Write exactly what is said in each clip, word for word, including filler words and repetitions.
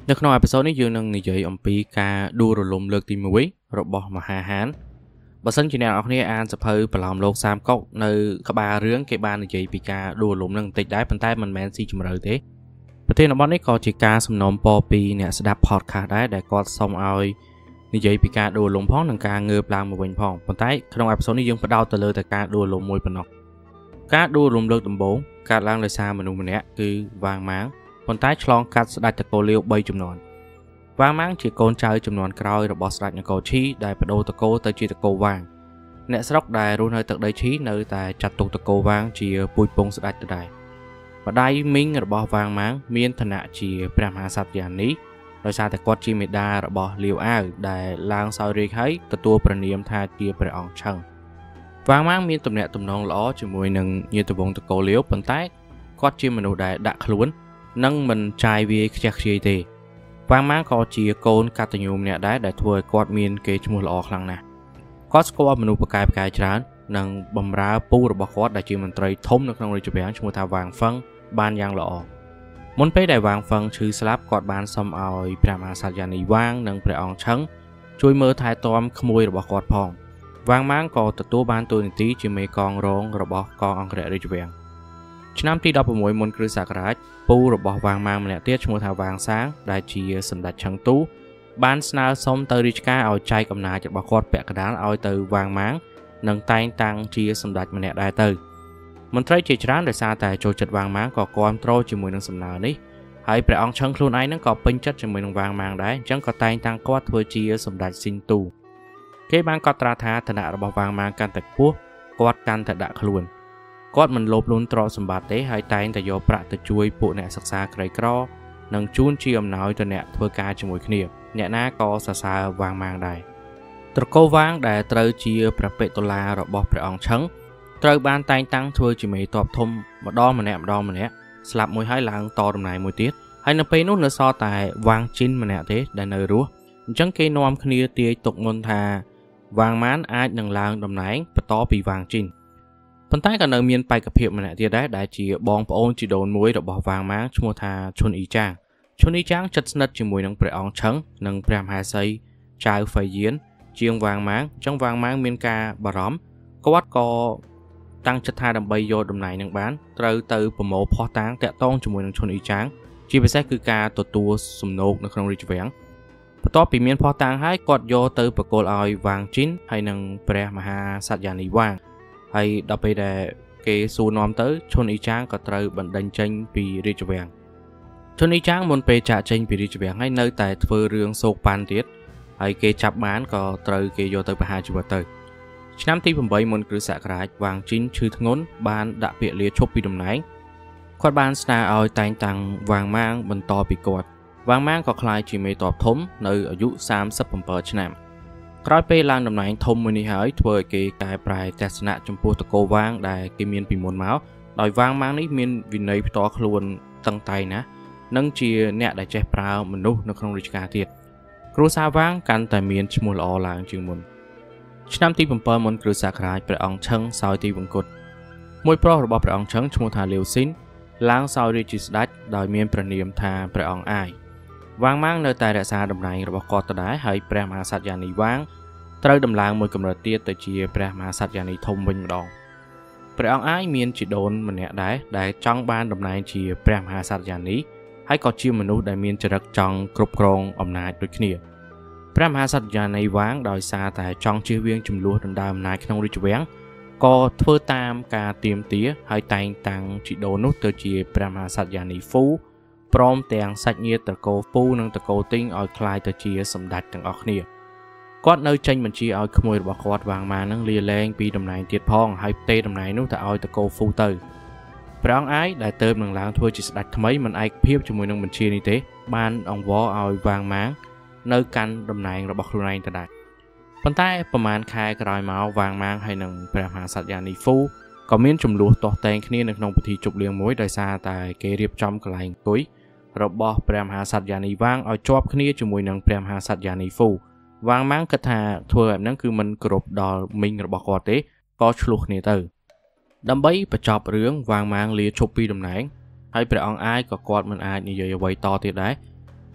នៅក្នុងអេពីសូតនេះយើងនឹងនិយាយអំពីការដួលរលំលើកទីមួយរបស់មហាហានបើសិនជាអ្នកនរគ្នាអានសភៅប្រឡំលោកសាមកុកនៅក្បាលរឿងគេបាននិយាយពីការដួលរលំនឹងបន្តិចដែរប៉ុន្តែមិនមែនស៊ីជម្រៅទេប្រធានបទនេះក៏ជាការសំណូមពរពីអ្នកស្ដាប់ podcast ដែរដែលគាត់សុំឲ្យនិយាយពីការដួលរលំផងនិងការងើបឡើងមកវិញផងប៉ុន្តែក្នុងអេពីសូតនេះយើងផ្ដោតទៅលើតែការដួលរលំមួយប៉ុណ្ណោះការដួលរលំលើកដំបូងកើតឡើងដោយសារមនុស្សម្នាក់គឺវ៉ាងម៉ាងប៉ុន្តែឆ្លងកាត់ស្ដេចតកូលាវបីជំនាន់វ៉ាងម៉ាងជាកូនចៅជំនាន់ក្រោយរបស់ស្ដេចនគរឈីដែលបដូរតកូទៅជាតកូវ៉ាងអ្នកស្រុកដែលរស់នៅទឹកដីឈីនៅតែចាត់ទុកតកូវ៉ាងជាពូជពងស្ដេចដដែលម្ដាយមីងរបស់វ៉ាងម៉ាងមានឋានៈជាព្រះមហាក្សត្រយ៉ានីដោយសារតែគាត់ជាមេដារបស់លាវអាវដែលឡើងសោយរាជហើយទទួលព្រះនាមថាជាព្រះអង្គឆឹងវ៉ាងម៉ាងមានទំនាក់ទំនងល្អជាមួយនឹងញាតិវង្សតកូលាវប៉ុន្តែគាត់ជាមនុស្សដែលដាក់ខ្លួននិងមិនចាយវាយខ្ជះខ្ជាយទេវ៉ាងម៉ាងក៏ជាកូនកតញ្ញូម្នាក់ដែរដែលធ្វើឲ្យគាត់មានកេរ្តិ៍ឈ្មោះល្អខ្លាំងណាស់គាត់ស្គាល់មនុស្សប្រកែប្រកែច្រើននិងបម្រើពូរបស់គាត់ដែលជាមន្ត្រីធំនៅក្នុងរាជវាំងឈ្មោះថាវ៉ាងហ្វឹងបានយ៉ាងល្អមុនពេលដែលវ៉ាងហ្វឹងឈឺស្លាប់គាត់បានសុំឲ្យព្រះមហាក្សត្រយ៉ានីវ៉ាងនិងព្រះអង្គឆឹងជួយមើលថែទាំក្មួយរបស់គាត់ផងវ៉ាងម៉ាងក៏ទទួលបានតួនាទីជាមេកងរងរបស់កងអង្គររាជវាំងឆ្នាំទីដប់ប្រាំមួយមុនគ្រិស្តសករាជពូរបស់វ៉ាងម៉ាងម្នាក់ទៀតឈ្មោះថាវ៉ាងសាងដែលជាសម្ដេចឆឹងទូបានស្នើសុំទៅរាជការឲ្យចែកអំណាចរបស់គាត់ពាក់កណ្ដាលឲ្យទៅវ៉ាងម៉ាងនិងតែងតាំងជាសម្ដេចម្នាក់ដែរទៅមន្ត្រីជាច្រើនដោយសារតែចូលចិត្តវ៉ាងម៉ាងក៏គាំទ្រជាមួយនឹងសំណើនេះហើយព្រះអង្គឆឹងខ្លួនឯងហ្នឹងក៏ពេញចិត្តជាមួយនឹងវ៉ាងម៉ាងដែរអញ្ចឹងក៏តែងតាំងគាត់ធ្វើជាសម្ដេចស៊ីនទូគេបានកត់ត្រាថាឋានៈរបស់វ៉ាងម៉ាងកាន់តែខ្ពស់គាត់កាន់តែដាក់ខ្លួនគាត់មិនលោភលន់ទ្រព្យសម្បត្តិទេហើយតែងតែយកប្រាក់ទៅជួយពួកអ្នកសិក្សាក្រីក្រនិងជូនជាអំណោយទៅអ្នកធ្វើការជាមួយគ្នាអ្នកណាក៏សរសើរវ៉ាងម៉ាងដែរត្រកូលវ៉ាងដែលត្រូវជាព្រះបេតុលារបស់ព្រះអង្គឆឹងត្រូវបានតែងតាំងធ្វើជាមេទ័ពធំម្ដងម្នាក់ម្ដងម្នាក់ស្លាប់មួយហើយឡើងតតំណែងមួយទៀតហើយនៅពេលនោះនៅសល់តែវ៉ាងជីនម្នាក់ទេដែលនៅរស់អញ្ចឹងគេនាំគ្នាទាយទុកមុនថាវ៉ាងម៉ានអាចនឹងឡើងតំណែងបន្តពីវ៉ាងជីនប៉ុន្តែក៏នៅមានបេក្ខភាពម្នាក់ទៀតដែរដែលជាបងប្អូនជីដូនមួយរបស់វ៉ាងម៉ាងឈ្មោះថាឈុនអ៊ីចាងឈុនអ៊ីចាងជិតស្និទ្ធជាមួយនឹងព្រះអង្គឆឹងនិងព្រះមហាសីចៅហ្វៃយៀនជាងវ៉ាងម៉ាងអញ្ចឹងវ៉ាងម៉ាងមានការបារម្ភគាត់ក៏តាំងចិត្តថាដើម្បីយកតំណែងនឹងបានត្រូវទៅប្រមូលភស្តុតាងតាក់ទងជាមួយនឹងឈុនអ៊ីចាងជាពិសេសគឺការទទួលសំណូកនៅក្នុងរាជវាំងបន្ទាប់ពីមានភស្តុតាងហើយគាត់យកទៅប្រគល់ឲ្យវ៉ាងជីនហើយនិងព្រះមហាក្សត្រយ៉ានីវ៉ាងហើយដល់ពេលដែលគេសួរនាំទៅឈុនអ៊ីចាងក៏ត្រូវបណ្ដេញចេញពីរាជវាំងឈុនអ៊ីចាងមុនពេលចាក់ចេញពីរាជវាំងហើយនៅតែធ្វើរឿងសោកប៉ាន់ទៀតហើយគេចាប់បានក៏ត្រូវគេយកទៅប្រហារជីវិតទៅឆ្នាំទីប្រាំមុនគ្រិស្តសករាជវ៉ាងជីនឈឺធ្ងន់បានដាក់ពាក្យលាឈប់ពីតំណែងគាត់បានស្នើឲ្យតែងតាំងវ៉ាងម៉ាងបន្តពីគាត់វ៉ាងម៉ាងក៏ក្លាយជាមេទ័ពធំនៅអាយុសាមសិបប្រាំឆ្នាំក្រោយពេលឡើងតំណែងធំមួយនេះហើយធ្វើឲ្យគេកែប្រែទស្សនៈចំពោះតកូវ៉ាងដែលគេមានពីមុនមកដោយវ៉ាងម៉ាងនេះមានវិន័យផ្ទាល់ខ្លួនតឹងតែងណានិងជាអ្នកដែលចេះប្រើមនុស្សនៅក្នុងរាជការទៀតគ្រួសារវ៉ាងកាន់តែមានឈ្មោះល្អឡើងជាងមុនឆ្នាំទីប្រាំមុនគ្រិស្តសករាជព្រះអង្គឆឹងសោយទីវង្គតមួយប្រុសរបស់ព្រះអង្គឆឹងឈ្មោះថាលាវស៊ីនឡើងសោយរាជជាស្ដេចដោយមានព្រះនាមថាព្រះអង្គអាយវ៉ាងម៉ាងនៅតែរក្សាតំណែងរបស់គាត់ដដែលហើយព្រះមហាក្សត្រយ៉ានីវ៉ាងត្រូវដំឡើងមួយកម្រិតទៀតទៅជាព្រះមហាក្សត្រយ៉ានីធំវិញម្ដងព្រះអង្គអាយមានជីដូនម្នាក់ដែរដែលចង់បានតំណែងជាព្រះមហាក្សត្រយ៉ានីហើយក៏ជាមនុស្សដែលមានចរិតចង់គ្រប់គ្រងអំណាចដូចគ្នាព្រះមហាក្សត្រយ៉ានីវ៉ាងដោយសារតែចង់ជៀសវាងចំនួនដណ្ដើមអំណាចក្នុងរាជវាំងក៏ធ្វើតាមការទាមទារហើយតែងតាំងជីដូននោះទៅជាព្រះមហាក្សត្រយ៉ានីហ្វូព្រមទាំងសាច់ញាតិត្រកូលហ្វូនិងត្រកូលទីងឲ្យคล้ายទៅជាសម្ដេចទាំងអស់គ្នាគាត់នៅចេញបញ្ជាឲ្យក្មួយរបស់គាត់វ៉ាងម៉ានឹងលាលែងពីតំណែងទៀតផងហើយផ្ទេរតំណែងនោះទៅឲ្យត្រកូលហ្វូទៅព្រះអង្គអាយដែលទៅនឹងឡើងធ្វើជាស្ដេចថ្មីមិនឯកភាពជាមួយនឹងបញ្ជានេះទេបានអង្វរឲ្យវ៉ាងម៉ាងនៅកាន់តំណែងរបស់ខ្លួនឯងទៅដែរប៉ុន្តែប្រហែលខែក្រោយមកវ៉ាងម៉ាងហើយនិងព្រះមហាក្សត្រយ៉ានីហ្វូក៏មានចំនួនទាស់តែងគ្នានៅក្នុងពិធីជប់លៀងមួយដោយសារតែគេរៀបចំកន្លែងអង្គុយរបស់ព្រះមហាក្សត្រយ៉ានីវ៉ាងឲ្យជាប់គ្នាជាមួយនឹងព្រះមហាក្សត្រយ៉ានីហ្វូវ៉ាងម៉ាងគិតថាធ្វើបែបហ្នឹងគឺមិនគោរពដល់មីងរបស់គាត់ទេក៏ឆ្លោះគ្នាទៅដើម្បីបញ្ចប់រឿងវ៉ាងម៉ាងលាឈប់ពីតំណែងហើយព្រះអង្គអាយក៏គាត់មិនអាចនិយាយអ្វីតទៀតដែរត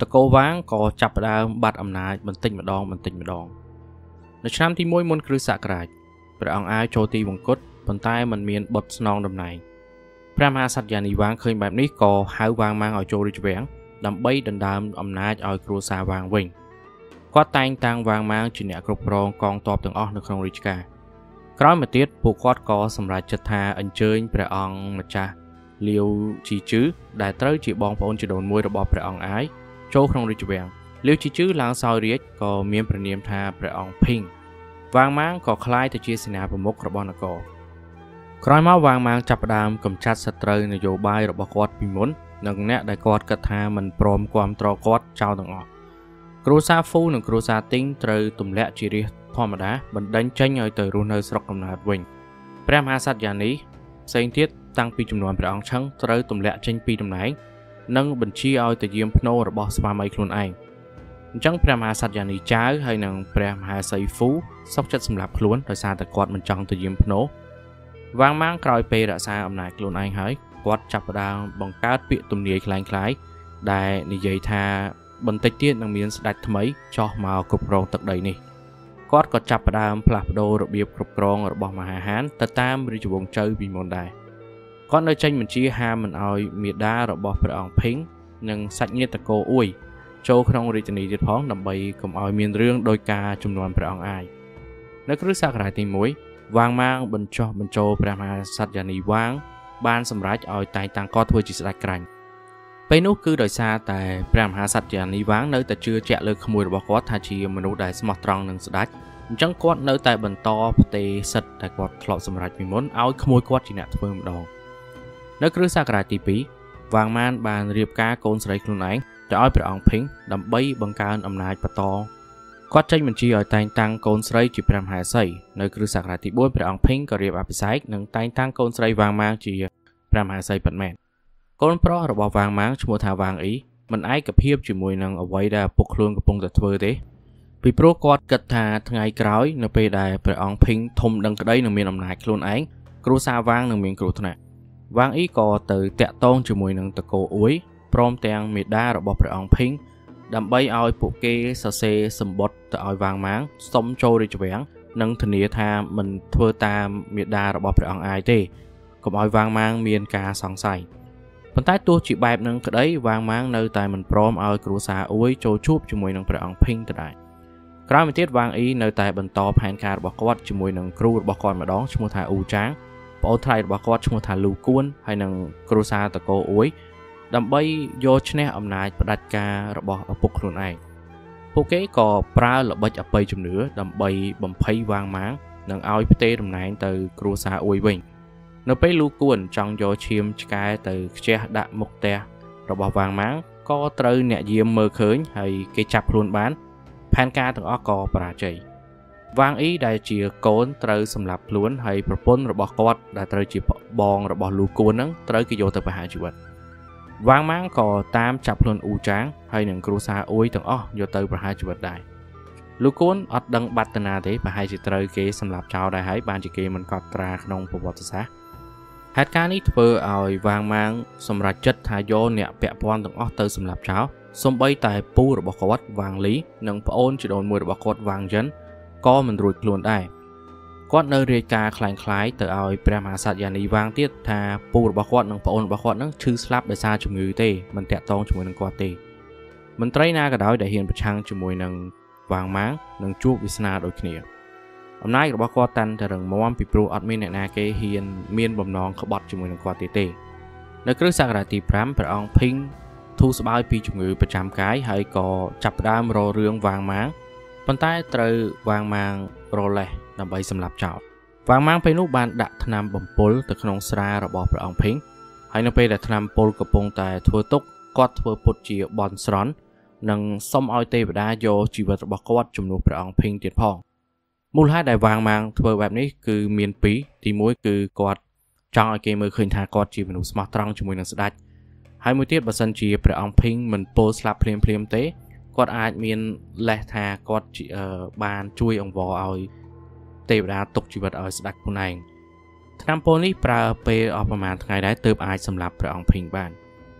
តកូវាងក៏ចាប់ផ្ដើមបាត់អំណាចបន្តិចម្ដងបន្តិចម្ដងនៅឆ្នាំទីមួយមុនគ្រិស្តសករាជព្រះអង្គអាយចូលទីវង្គតប៉ុន្តែมันមានបុត្រស្នងតំណែងព្រះមហាក្សត្រយ៉ានីវ៉ាងឃើញបែបនេះក៏ហៅវាងម៉ាងឲ្យចូលរាជវាំងដើម្បីដណ្ដើមអំណាចឲ្យគ្រួសារវាងវិញគាត់តែងតាំងវាងម៉ាងជាអ្នកគ្រប់គ្រងកងទ័ពទាំងអស់នៅក្នុងរាជការក្រោយមកទៀតពួកគាត់ក៏សម្រេចចិត្តថាអញ្ជើញព្រះអង្គម្ចាស់លាវជីជឺដែលត្រូវជាបងប្អូនជីដូនមួយរបស់ព្រះអង្គអាយចូលក្នុងរាជវាំងលាវជីជឺឡើងសោយរាជក៏មានព្រះនាមថាព្រះអង្គភីងវាងម៉ាងក៏ក្លាយទៅជាសេនាប្រមុខរបស់នគរក្រោយមកវាងម៉ាងចាប់ផ្ដើមកម្ចាត់សត្រូវនយោបាយរបស់គាត់ពីមុននិងអ្នកដែលគាត់គិតថាមិនព្រមគាំទ្រគាត់ចោលទាំងអស់គ្រួសារហ្វូនិងគ្រួសារទីងត្រូវទម្លាក់ជារាជធម្មតាបណ្ដេញចេញឲ្យទៅរស់នៅស្រុកកំណើតវិញព្រះមហាក្សត្រយ៉ានីផ្សេងទៀតតាំងពីចំនួនព្រះអង្គឆឹងត្រូវទម្លាក់ចេញពីតំណែងនិងបញ្ជាឲ្យទៅយាមភ្នោរបស់ស្វាមីខ្លួនឯងអញ្ចឹងព្រះមហាក្សត្រយ៉ានីចៅហើយនិងព្រះមហាសីហ្វូសុខចិត្តសម្លាប់ខ្លួនដោយសារតែគាត់មិនចង់ទៅយាមភ្នោវាងម៉ាងក្រោយពេលរក្សាអំណាចខ្លួនឯងហើយគាត់ចាប់ផ្ដើមបង្កើតពាក្យទំនាយคล้ายៗដែលនិយាយថាបន្តិចទៀតនឹងមានស្ដេចថ្មីចោះមកគ្រប់គ្រងទឹកដីនេះគាត់ក៏ចាប់ផ្ដើមផ្លាស់ប្ដូររបៀបគ្រប់គ្រងរបស់មហាហានទៅតាមរាជវង្សជ័យពីមុនដែរគាត់នៅចេញបញ្ជាហាមមិនឲ្យមាតារបស់ព្រះអង្គភីងនិងសាច់ញាតិតកូអ៊ុយចូលក្នុងរាជធានីទៀតផងដើម្បីកុំឲ្យមានរឿងដោយការជំនួនព្រះអង្គអាយនៅគ្រិស្តសករាជទីមួយវាងម៉ាងបញ្ចុះបញ្ចូលព្រះមហាក្សត្រយ៉ានីវ៉ាងបានសម្រេចឲ្យតែងតាំងគាត់ធ្វើជាស្ដេចក្រាញ់ពេលនោះគឺដោយសារតែព្រះមហាក្សត្រយ៉ានីវ៉ាងនៅតែជឿជាក់លើក្មួយរបស់គាត់ថាជាមនុស្សដែលស្មោះត្រង់នឹងស្ដេចអញ្ចឹងគាត់នៅតែបន្តផ្ទេរសិទ្ធិដែលគាត់ធ្លាប់សម្រេចពីមុនឲ្យក្មួយគាត់ជាអ្នកធ្វើម្ដងនៅគ្រិស្តសករាជទីពីរវាងម៉ានបានរៀបការកូនស្រីខ្លួនឯងទៅឲ្យព្រះអង្គភីងដើម្បីបង្កើនអំណាចបន្តគាត់ចេញបញ្ជាឲ្យតែងតាំងកូនស្រីជាព្រះមហាសីនៅគ្រិស្តសករាជទីបួនព្រះអង្គភីងក៏រៀបអភិសេកនិងតែងតាំងកូនស្រីវាងម៉ាងជាព្រះមហាសីពិតមែនកូនប្រុសរបស់វាងម៉ាងឈ្មោះថាវាងអ៊ីមិនឯកភាពជាមួយនឹងអ្វីដែលឪពុកខ្លួនកំពុងតែធ្វើទេពីព្រោះគាត់គិតថាថ្ងៃក្រោយនៅពេលដែលព្រះអង្គភីងធំដឹងក្តីនឹងមានអំណាចខ្លួនឯងគ្រួសារវាងនឹងមានគ្រោះថ្នាក់វាងអ៊ីក៏ទៅតាក់ទងជាមួយនឹងតកូអ៊ុយព្រមទាំងមេដារបស់ព្រះអង្គភីងដើម្បីឲ្យពួកគេសរសេរសម្បត្តិទៅឲ្យវាងម៉ាងសុំចូលរាជវាំងនិងធានាថាមិនធ្វើតាមមេដារបស់ព្រះអង្គអាយទេកុំឲ្យវាងម៉ាងមានការសង្ស័យប៉ុន្តែទោះជាបែបនឹងក្តីវាងម៉ាងនៅតែមិនព្រមឲ្យគ្រួសារអ៊ុយចូលជួបជាមួយនឹងព្រះអង្គភីងទៅដែរក្រោយមកទៀតវាងអ៊ីនៅតែបន្តផែនការរបស់គាត់ជាមួយនឹងគ្រូរបស់គាត់ម្ដងឈ្មោះថាអ៊ូចាងប្អូនថ្លៃរបស់គាត់ឈ្មោះថាលូគួនហើយនឹងគ្រួសារតកូអ៊ុយដើម្បីយកឈ្នះអំណាចផ្ដាច់ការរបស់ឪពុកខ្លួនឯងពួកគេក៏ប្រើល្បិចអបិយជំនឿដើម្បីបំភ័យវាងម៉ាងនិងឲ្យផ្ទេរតំណែងទៅគ្រួសារអ៊ុយវិញនៅពេលលូគួនចង់យកឈាមឆ្កែទៅខ្ជះដាក់មុខផ្ទះរបស់វាងម៉ាងក៏ត្រូវអ្នកយាមមើលឃើញហើយគេចាប់ខ្លួនបានផែនការទាំងអស់ក៏បរាជ័យវាងអ៊ីដែលជាកូនត្រូវសម្លាប់ខ្លួនហើយប្រពន្ធរបស់គាត់ដែលត្រូវជាបងរបស់លូគួនហ្នឹងត្រូវគេយកទៅប្រហារជីវិតវាងម៉ាងក៏តាមចាប់ខ្លួនអ៊ូចាងហើយនឹងគ្រួសារអ៊ុយទាំងអស់យកទៅប្រហារជីវិតដែរលូគួនអត់ដឹងបាត់តាណាទេប្រហែលជាត្រូវគេសម្លាប់ចោលដែរហើយបានជាគេមិនកត់ត្រាក្នុងប្រវត្តិសាស្ត្រហេតុការណ៍នេះធ្វើឲ្យវាងម៉ាងសម្រេចចិត្តថាយកអ្នកពាក់ព័ន្ធទាំងអស់ទៅសម្លាប់ចោលសូម្បីតែពូរបស់គាត់វាងលីនិងប្អូនជីដូនមួយរបស់គាត់វាងយិនក៏មិនរួចខ្លួនដែរគាត់នៅរាយការណ៍คล้ายៗទៅឲ្យព្រះមហាក្សត្រយ៉ានីវ៉ាងទៀតថាពូរបស់គាត់និងប្អូនរបស់គាត់នឹងឈឺស្លាប់ដោយសារជំងឺទេមិនតាក់ទងជាមួយនឹងគាត់ទេមន្ត្រីណាក៏ដោយដែលហ៊ានប្រឆាំងជាមួយនឹងវាងម៉ាងនឹងជួបវាសនាដូចគ្នាអំណាចរបស់គាត់តាន់តែរឹងមាំពីព្រោះអត់មានអ្នកណាគេហ៊ានមានបំណងក្បត់ជាមួយនឹងគាត់ទេទេនៅគ្រិស្តសករាជទីប្រាំព្រះអង្គភីងធូរស្បើយពីជំងឺប្រចាំកាយហើយក៏ចាប់ផ្ដើមរករឿងវាងម៉ាងប៉ុន្តែត្រូវវាងម៉ាងរលេះដើម្បីសម្លាប់ចោលវាងម៉ាងពេលនោះបានដាក់ថ្នាំបំពុលទៅក្នុងស្រារបស់ព្រះអង្គភីងហើយនៅពេលដែលថ្នាំពុលកំពុងតែធ្វើទុកគាត់ធ្វើពុតជាបន់ស្រន់និងសុំឲ្យទេវតាយកជីវិតរបស់គាត់ជំនួសព្រះអង្គភីងទៀតផងមូលហេតុដែលវាងម៉ាងធ្វើបែបនេះគឺមានពីរទីមួយគឺគាត់ចង់ឲ្យគេមើលឃើញថាគាត់ជាមនុស្សស្មោះត្រង់ជាមួយនឹងស្ដេចហើយមួយទៀតបើសិនជាព្រះអង្គភីងមិនពោលស្លាប់ភ្លាមភ្លាមទេគាត់អាចមានលេសថាគាត់បានជួយអង្វរឲ្យទេវតាទុកជីវិតឲ្យស្ដេចខ្លួនឯងថ្នាំពុលនេះប្រើពេលអស់ប្រហែលថ្ងៃដែរទើបអាចសម្លាប់ព្រះអង្គភីងបាន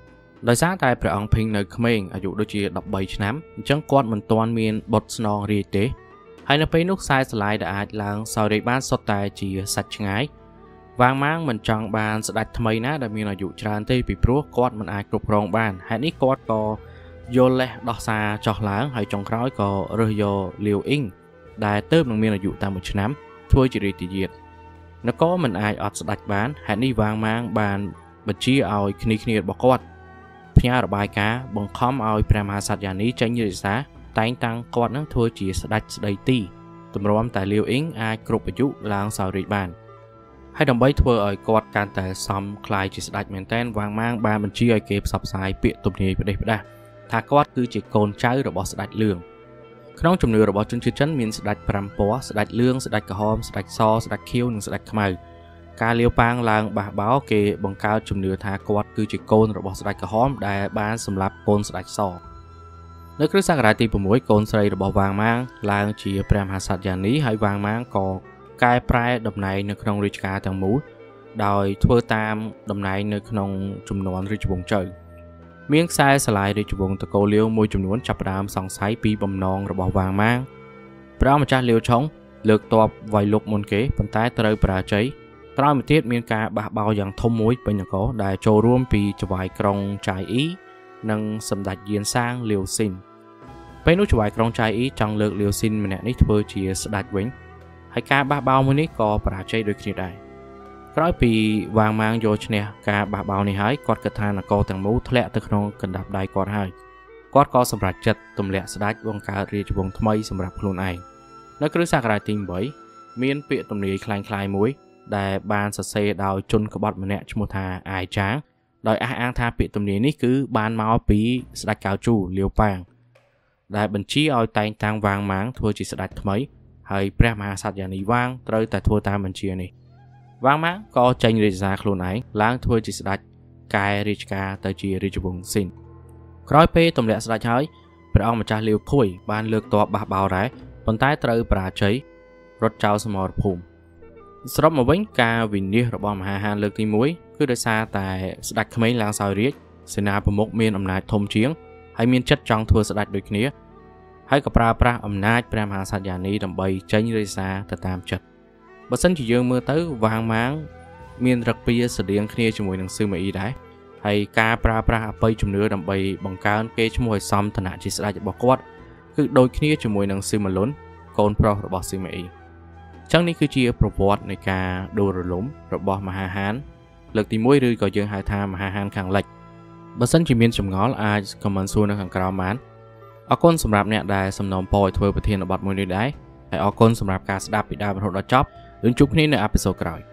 ដោយសារតែព្រះអង្គភីងនៅក្មេងអាយុដូចជាដប់បីឆ្នាំអញ្ចឹងគាត់មិនទាន់មានបុត្រស្នងរាជទេហើយនៅពេលនោះខ្សែស្រឡាយដែលអាចឡើងសោយរាជបានសុទ្ធតែជាសាច់ឆ្ងាយវ៉ាងម៉ាងមិនចង់បានស្ដេចថ្មីណាដែលមានអាយុច្រើនទេពីព្រោះគាត់មិនអាចគ្រប់គ្រងបានហេតុនេះគាត់ក៏យល់លេះដោះសារចោះឡើងហើយចុងក្រោយក៏រើសយកលាវអ៊ីងដែលទើបនឹងមានអាយុតែមួយឆ្នាំធ្វើជារាជទាយាទនគរមិនអាចអត់ស្ដេចបានហេតុនេះវ៉ាងម៉ាងបានបញ្ជាឲ្យគ្នាគ្នារបស់គាត់ផ្ញើរបាយការណ៍បង្ខំឲ្យព្រះមហាក្សត្រយ៉ានីចេញរាជសារតែងតាំងគាត់នឹងធ្វើជាស្ដេចស្ដីទីទម្រាំតែលាវអ៊ីងអាចគ្រប់អាយុឡើងសោយរាជបានហើយដើម្បីធ្វើឲ្យគាត់កាន់តែសមคล้ายជាស្ដេចមែនទែនវ៉ាងម៉ាងបានបញ្ជាឲ្យគេផ្សព្វផ្សាយពាក្យទំនាយផ្ដេសផ្ដាសថាគាត់គឺជាកូនចៅរបស់ស្ដេចលឿងក្នុងជំនឿរបស់ជនជាតិចិនមានស្ដេចប្រាំពណ៌ស្ដេចលឿងស្ដេចក្រហមស្ដេចសស្ដេចខៀវនិងស្ដេចខ្មៅការលាវប៉ាងឡើងបះបោគេបង្កើតជំនឿថាគាត់គឺជាកូនរបស់ស្ដេចក្រហមដែលបានសម្លាប់កូនស្ដេចសនៅគ្រិស្តសករាជទី៦កូនស្រីរបស់វ៉ាងម៉ាងឡើងជាព្រះមហាក្សត្រយ៉ានីហើយវ៉ាងម៉ាងក៏កែប្រែតំណែងនៅក្នុងរាជការទាំងមូលដោយធ្វើតាមតំណែងនៅក្នុងជំនាន់រាជវង្សជ័យមានខ្សែស្រឡាយរាជវង្សតកូលលាវមួយចំនួនចាប់ផ្ដើមសង្ស័យពីបំណងរបស់វ៉ាងម៉ាងព្រះម្ចាស់លាវឆុងលើកទ័ពវាយលុកមុនគេប៉ុន្តែត្រូវបរាជ័យក្រោយមកទៀតមានការបះបោរយ៉ាងធំមួយពេញនគរដែលចូលរួមពីចៅហ្វាយក្រុងចាយអ៊ីនិងសម្ដេចយានសាងលាវស៊ីនពេលនោះចៅហ្វាយក្រុងចាយអ៊ីចង់លើកលាវស៊ីនម្នាក់នេះធ្វើជាស្ដេចវិញហើយការបះបោរមួយនេះក៏បរាជ័យដូចគ្នាដែរក្រោយពីវ៉ាងម៉ាងយកឈ្នះការបះបោរនេះហើយគាត់គិតថានគរទាំងមូលធ្លាក់ទៅក្នុងកណ្ដាប់ដៃគាត់ហើយគាត់ក៏សម្រេចចិត្តទម្លាក់ស្ដេចបង្កើតរាជវង្សថ្មីសម្រាប់ខ្លួនឯងនៅគ្រិស្តសករាជទី៨មានពាក្យទំនាយคล้ายៗមួយដែលបានសរសេរដោយជនក្បត់ម្នាក់ឈ្មោះថាអាយចាងដោយអះអាងថាពាក្យទំនាយនេះគឺបានមកពីស្ដេចកៅជូលាវប៉ាងដែលបញ្ជាឲ្យតែងតាំងវ៉ាងម៉ាងធ្វើជាស្ដេចថ្មីហើយព្រះមហាក្សត្រយ៉ានីវ៉ាងត្រូវតែធ្វើតាមបញ្ជានេះវ៉ាងម៉ាងក៏ចេញរាជសារខ្លួនឯងឡើងធ្វើជាស្ដេចកែរាជការទៅជារាជវង្សស៊ីនក្រោយពេលទម្លាក់ស្ដេចហើយព្រះអង្គម្ចាស់លាវខួយបានលើកទ័ពបះបោរដែរប៉ុន្តែត្រូវបរាជ័យរត់ចោលសមរភូមិសរុបមកវិញការវិនិច្ឆ័យរបស់មហាហានលើកទីមួយគឺដោយសារតែស្ដេចក្មេងឡើងសោយរាជសេនាប្រមុខមានអំណាចធំជាងហើយមានចិត្តចង់ធ្វើស្ដេចដូចគ្នាហើយក៏ប្រើប្រាស់អំណាចព្រះមហាក្សត្រយ៉ានីដើម្បីចេញរាជសារទៅតាមចិត្តបើសិនជាយើងមើលទៅវ៉ាងម៉ាងមានរឹកពីស្តៀងគ្នាជាមួយនឹងស៊ឺម៉ាអ៊ីដែរហើយការប្រើប្រាស់អបិយជំនឿដើម្បីបង្កើនគេឈ្មោះឲ្យសមឋានៈជាស្ដេចរបស់គាត់គឺដូចគ្នាជាមួយនឹងស៊ឺម៉ាលុនកូនប្រុសរបស់ស៊ឺម៉ាអ៊ីចឹងនេះគឺជាប្រវត្តិនៃការដួលរលំរបស់មហាហានលើកទីមួយឬក៏យើងហៅថាមហាហានខាងលិចបើសិនជាមានចម្ងល់អាច comment សួរនៅខាងក្រោមបានអរគុណសម្រាប់អ្នកដែលសំណូមពរឲ្យធ្វើប្រធានបទមួយនេះដែរហើយអរគុណសម្រាប់ការស្ដាប់ពីដើមរហូតដល់ចប់យើងជួបគ្នានៅអេពីសូតក្រោយ